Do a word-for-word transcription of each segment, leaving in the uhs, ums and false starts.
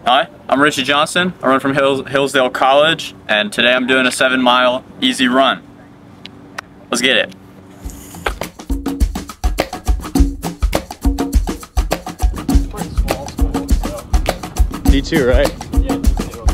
Hi, I'm Richie Johnson. I run from Hills Hillsdale College, and today I'm doing a seven mile easy run. Let's get it. Pretty small school, so. D two, right? Yeah, D two.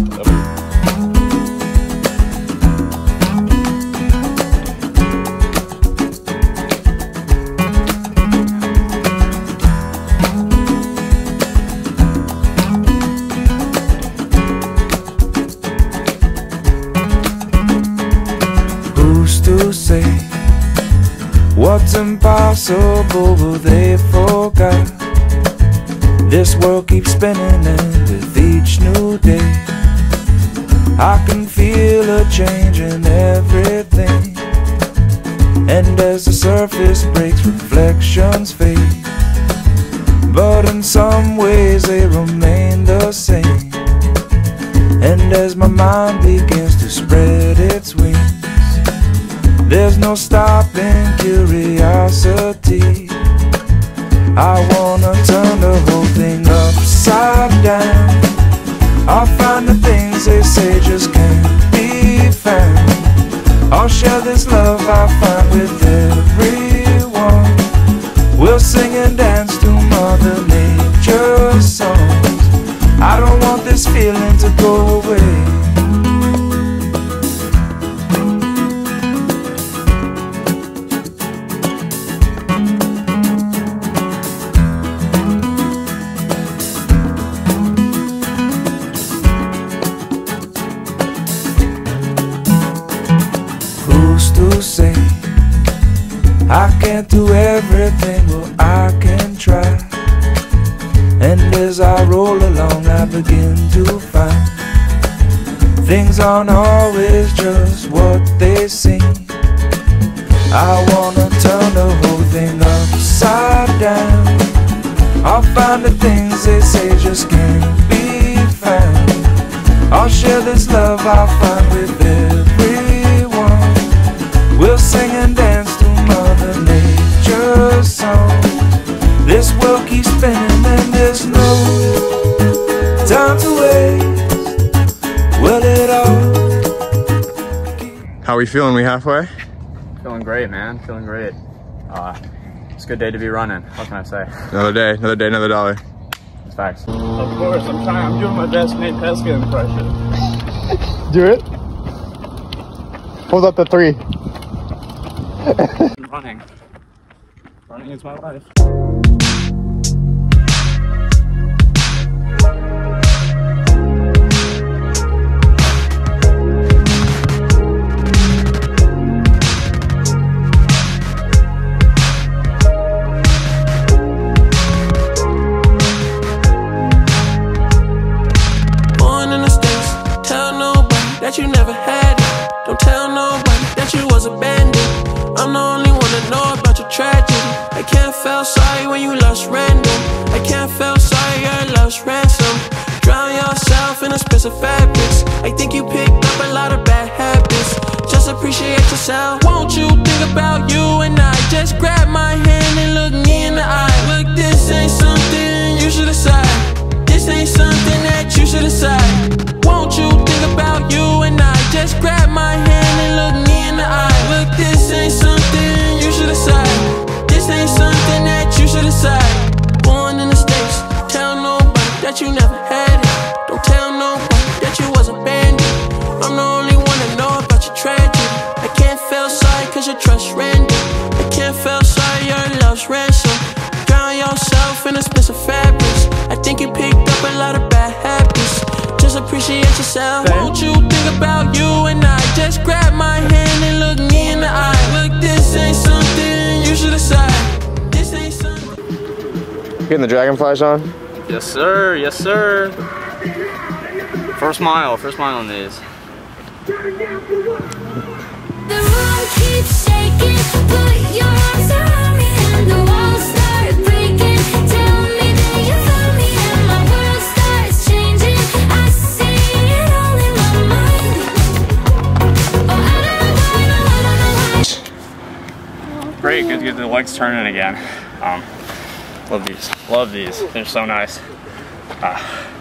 To say what's impossible, but they forgot. This world keeps spinning, and with each new day I can feel a change in everything. And as the surface breaks, reflections fade, but in some ways they remain the same. And as my mind begins to spread its wings, there's no stopping curiosity. I wanna turn the whole thing upside down. I'll find the things they say just can't be found. I'll share this love I find with everyone. We'll sing and dance to Mother Nature's songs. I don't want this feeling to go away. To say I can't do everything, well I can try. And as I roll along I begin to find things aren't always just what they seem. I wanna turn the whole thing upside down. I'll find the things they say just can't be found. I'll share this love I find with everyone. We'll sing and dance to Mother Nature's song. This world keeps spinning and there's no time to waste. Will it all? How are we feeling? We halfway? Feeling great, man. Feeling great. Uh, it's a good day to be running. What can I say? Another day, another day, another dollar. It's facts. Of course, I'm trying. I'm doing my best Nate Pesca impression. Do it. Hold up the three. Running. Running is my life. Born in the States, tell nobody that you never had it. Don't tell nobody that you was abandoned. I'm the only one that know about your tragedy. I can't feel sorry when you lost random. I can't feel sorry your lost ransom. Drown yourself in expensive fabrics. I think you picked up a lot of bad habits. Just appreciate yourself. Won't you think about you and I? Just grab my hand and look me in the eye. Look, this ain't something you should decide. This ain't something that you should decide. Won't you think about you and I? Just grab my hand and look me in the eye. Look, this ain't something you should decide. This ain't something that you should decide. Born in the States, tell nobody that you never had it. Don't tell nobody that you was abandoned. I'm the only one that know about your tragedy. I can't feel sorry cause your trust random. I can't feel sorry your love's ransom. Drown yourself in expensive fabrics. I think you picked up a lot of bad habits. Just appreciate yourself. Won't you think about you and I? Just grab my hand and look me in the eye. Look, this ain't something you should decide. This ain't something. Getting the dragonflies on? Yes, sir. Yes, sir. First mile. First mile on these. The room keeps shaking. Put your arms around me and the walls start breaking. Tell me that you found me and my world starts changing. I see it all in my mind. Oh, I don't know, I don't know, I don't know. Great. Good to get the legs turning again. Um, love these. Love these. They're so nice. Uh,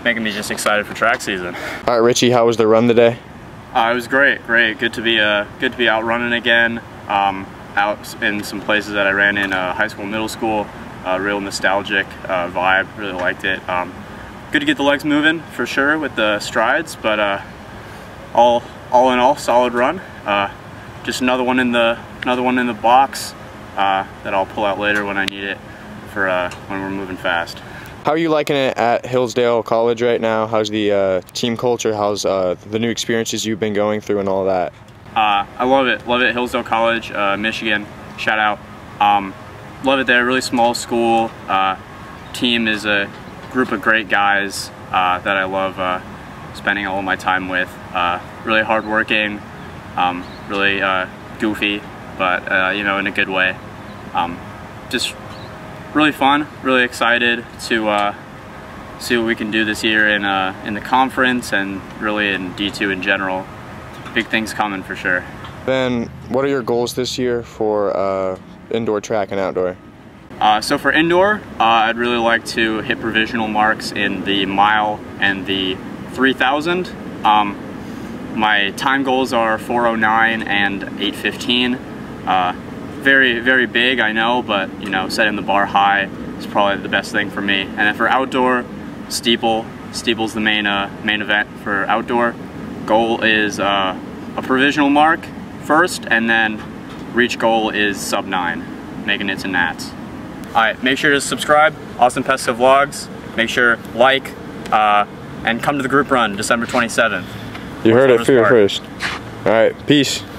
making me just excited for track season. All right, Richie, how was the run today? Uh, it was great, great. Good to be uh, good to be out running again. Um, out in some places that I ran in uh, high school, middle school. Uh, real nostalgic uh, vibe. Really liked it. Um, good to get the legs moving for sure with the strides, but uh, all all in all, solid run. Uh, just another one in the another one in the box uh, that I'll pull out later when I need it for uh, when we're moving fast. How are you liking it at Hillsdale College right now? How's the uh, team culture? How's uh, the new experiences you've been going through and all that? Uh, I love it. Love it. Hillsdale College, uh, Michigan. Shout out. Um, love it there. Really small school. Uh, team is a group of great guys uh, that I love uh, spending all of my time with. Uh, really hardworking. Um, really uh, goofy, but uh, you know, in a good way. Um, just really fun. Really excited to uh, see what we can do this year in uh, in the conference and really in D two in general. Big things coming for sure. Then, what are your goals this year for uh, indoor track and outdoor? Uh, so for indoor, uh, I'd really like to hit provisional marks in the mile and the three thousand. Um, my time goals are four oh nine and eight fifteen. Uh, very, very big, I know, but you know, setting the bar high is probably the best thing for me. And then for outdoor, steeple. Steeple's the main uh, main event for outdoor. Goal is uh, a provisional mark first, and then reach goal is sub nine, making it to Nats. Alright, make sure to subscribe, Austin Pesca Vlogs. Make sure, like, uh, and come to the group run December twenty-seventh. You heard it here first. Alright, peace.